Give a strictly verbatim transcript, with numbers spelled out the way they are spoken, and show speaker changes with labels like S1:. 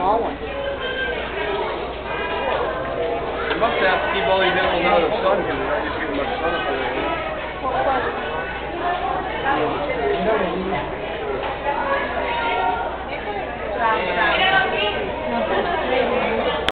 S1: small one.
S2: You must have to keep all these animals out of the sun because they're not just getting much sun up there.